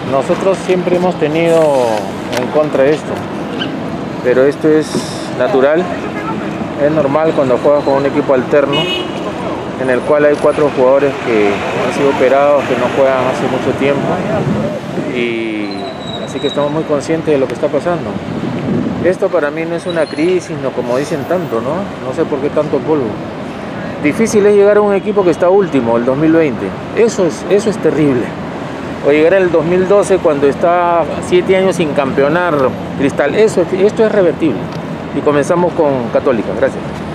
nosotros siempre hemos tenido en contra de esto, pero esto es natural, es normal cuando juegas con un equipo alterno, en el cual hay 4 jugadores que han sido operados, que no juegan hace mucho tiempo, y así que estamos muy conscientes de lo que está pasando. Esto para mí no es una crisis, no como dicen tanto, ¿no? No sé por qué tanto polvo. Difícil es llegar a un equipo que está último, el 2020. Eso es terrible. O llegar al 2012 cuando está 7 años sin campeonar Cristal. Esto es revertible. Y comenzamos con Católica. Gracias.